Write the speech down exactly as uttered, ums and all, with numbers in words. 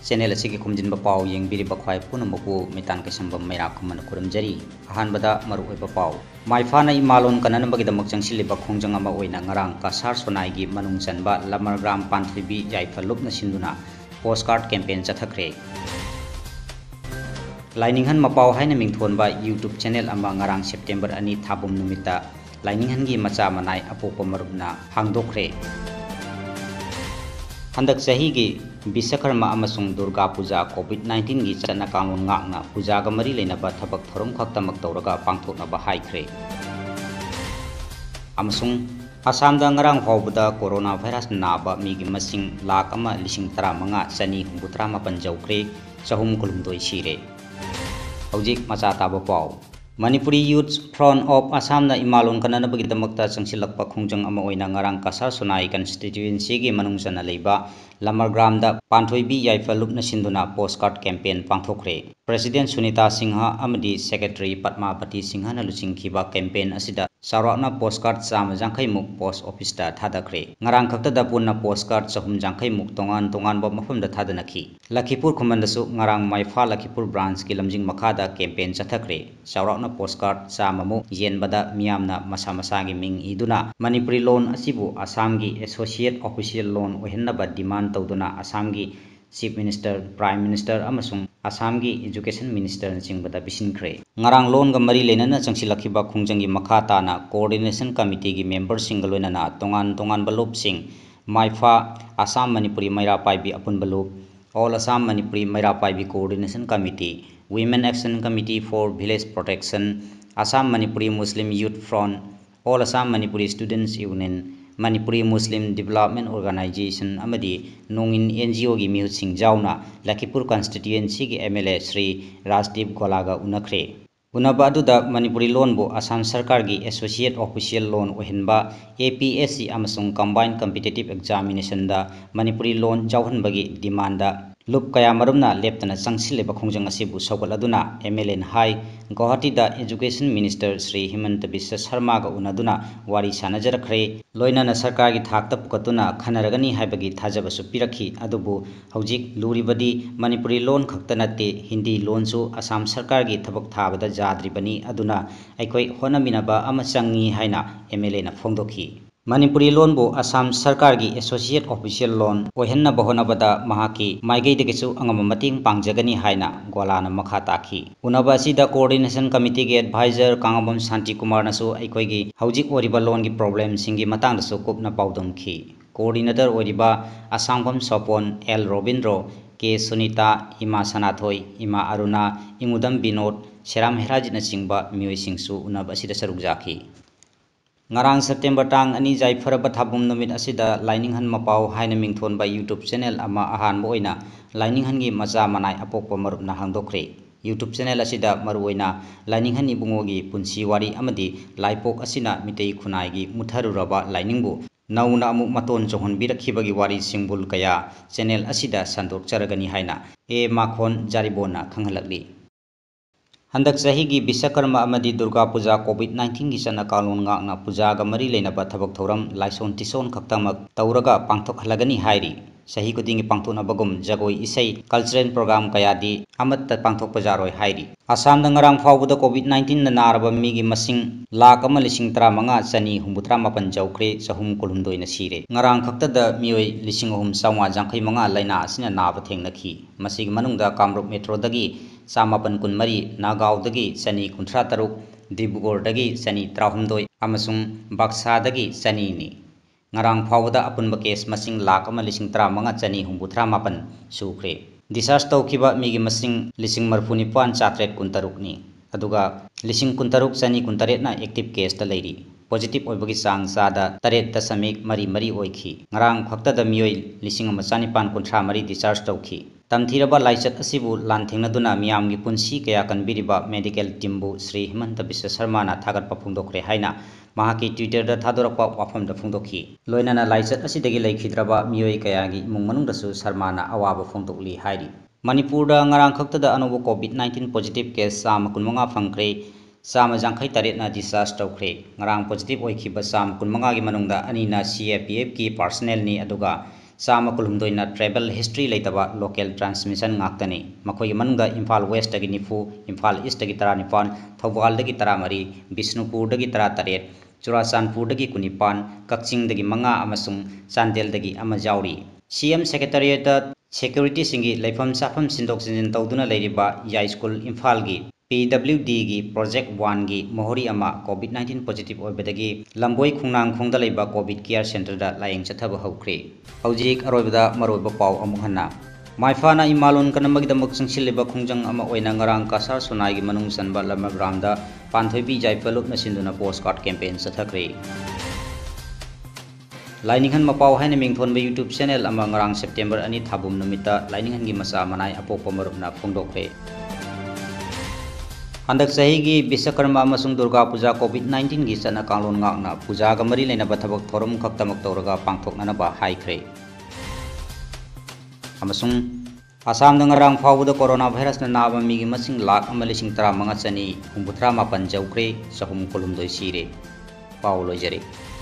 channel असिगी खुमजिन पाव येंबिरी बख्वाई पुनमबु मितान के संबम मेरा खुमन खुरमजरी अहानबदा मरुओइबा पाव माइफाना इमालोन कननबगिदमक चंगसिलिबा खोंजंग अमा ओइना ngarang kasar sonai manung chanba lamargram panthibi jaifalupna sinduna postcard campaign chathakre laininghan mapaw haina mingthonba YouTube channel ama ngarang September ani thabum numita laininghan gi macha manai apopa marubna hangdokre handak sahi gi Biswakarma amasung Durga Puja COVID nineteen gi chana kanun ngakna puja ga mari leinaba thabak thorom khaktamak tawraga pangthoknaba haikre amasung Assam da ngarang fawbada coronavirus naba migi masing lak ama lising tara manga chani humbutra mapan jawkre chahum kulumdoi sire hojik macha taba paw Manipuri Youth Front of Assam na imalon kananabagi damakta changsilakpa khongjang ama oina ngarang kasar sonai constituency gi manung chana leiba lamargram da panthoibi yaifalupna sinduna postcard campaign pangthokre President Sunita Singha amadi Secretary Padmavati Singha na luchingkhiba campaign asida sarakna postcard chama jangkhai muk post office da thadakre ngarang khakta da punna postcard chahum jangkhai muk tongan tongan ba mafam da thadanakhi Lakhipur Khuman da su ngarang Maifa Lakhipur branch ki lamjing makha da campaign chathakre sarakna postcard chama mu yenbada miyamna masa masa gi ming iduna Manipuri loan asibu Assam gi associate official loan ohenna ba demand tawduna Assam gi Chief Minister Prime Minister amasung Assam gi Education Minister singbada bisinkre ngarang loan ga mari lenana changsilakhiba khungjangi makha tana coordination committee gi member single loinana tongan tongan balop sing Maifa Assam Manipuri MEIRA paibi apun balop All Assam Manipuri MEIRA paibi coordination committee Women Action Committee for Village Protection Assam Manipuri Muslim Youth Front All Assam Manipuri Students Union Manipuri Muslim Development Organization amadi nongin N G O gi miut sing jauna Lakhipur constituency gi M L A Sri Rajdeep Golaga unakre unaba aduda Manipuri loan bo Assam Sarkar gi associate official loan ohenba A P S C amasung combined competitive examination da Manipuri loan jawhan bagi demand da lup kaya marumna leptana changsileba khongjang asibu sawgaladuna M L N High Guwahati da Education Minister Sri Himanta Biswa Sharma ga unaduna wari sanajarakre loinana sarkar gi thakta pukatuna khanaragani haibagi thajaba su pirakhi adubu hojik luribadi Manipuri loan khaktanate Hindi loan su Assam sarkar gi thabak thabada jadribani aduna aikoi honaminaba ama changi haina M L A na phongdokhi Manipuri loan bo Assam Sarkar gi associate official loan ohenna bahona bada mahaki maigei de gisu angama mating pangjagani haina golana makha takhi unaba sida coordination committee ge advisor kangabam Shanti Kumar nasu aikoi gi hojik oriba loan gi problem singi matang da su kupna paudum khi coordinator oriba Assam gam Sopon L Robindro K Sunita Ima Sanathoi Ima Aruna Ingudam Binod Seram Herajit na singba mioi singsu unaba sida saruk jakhi ngarang September tang ani jai faraba thabum numit asida laininghan mapaw haina mingthon ba YouTube channel ama ahan boina laininghan gi macha manai apokpa marupna hangdokre YouTube channel asida maruoina laininghan ibungo gi punsi wari amadi laipok asina mitei khunai gi mutharuraba lainingbu nauna amu maton johon birakhibagi wari singbul kaya channel asida sandok charagani haina e makhon jaribona khanghalakli Handak sahi gi Biswakarma amadi Durga Puja COVID nineteen gi chana kalon ngakna puja ga mari leinaba thabak thoram laison tison khaktamak tawraga pangthok halagani hairi sahi kudingi pangthona bagum jagoi isai cultural program kayadi amatta pangthok pajaroi hairi Assam da ngarang fawbuda COVID nineteen na naraba migi masing lak ama lising tara manga chani humbutra mapan jawkre chahum kulumdoi na sire ngarang khakta da mioi lising hum sawa jangkhai manga laina asina naba thengnakhi masig manungda Kamrup Metro dagi Samapan kunmari Nagaw dagi chani kunthra taruk Dibugor dagi chani trahumdoi amasung Baksa dagi chani ni ngarang fawda apunba case masing lak ama lising tara manga chani humbuthra mapan sukre discharge tawkhiba migi masing lising marfunipan chatret kuntaruk ni aduga lising kuntaruk chani kuntaret na active case ta leiri positive oibagi sang sada taret ta samik mari mari oikhi ngarang khakta da mioi lising ama chanipan kunthra mari discharge tawkhi tamthiraba laichat asibu lanthengna miyamgi punsi kaya kanbiriba medical teambu Sri Himanta Biswa Sharma na thagat paphungdokre haina mahaki Twitter da thadorakpa wafam da phungdokhi loinana laichat asidagi laikhidraba miyoi kayagi imung manungdasu Sharma na awaba phungdokli hairi Manipur da ngarang khakta da anobo COVID nineteen positive case sama kunmanga phangkre sama jangkhai taret na discharge tawkre ngarang positive oikhiba sama kunmanga gi manungda ani na C A P F ki personnel ni aduga चामा कुलुमदोइना travel history लेतबा local transmission ngaktani makhoi manungda Imphal West dagi nifu Imphal East dagi tara nipan Thawal dagi tara mari Bishnupur dagi tara taret Churachandpur dagi kunipan Kakching dagi manga amasung Chandel dagi ama jauri C M Secretariat da Security singi laifam safam sindok sinjin tawduna leiriba Yai School Imphal gi P W D gi Project one gi mohori ama COVID nineteen positive oibadagi lamboi khungnang khungda leiba COVID care center da layeng chathaba haukhre hojik aroibada maroiba paw amuk hanna maifana imalon kanamagi damak singsileba khungjang ama oina ngarang kasar sunai gi manung sanba lamagram da panthoibi jaipaluk na sinduna postcard campaign chathakre Lainingan mapaw haina mingthon ba YouTube channel ama ngarang September ani thabum numita lainingan gi masa manai apokpa marupna phungdokre Handak sahi gi Biswakarma amasung Durga Puja COVID nineteen gi chana kanglon ngakna puja ga mari leina bathabak thorum khaktamak tawraga pangthoknana ba haikhre amasung Assam da ngarang phawda coronavirus na naba mi gi masing lakh ama lising tara manga chani humbuthra mapan jaukhre sahum kolumdoi sire paw lojare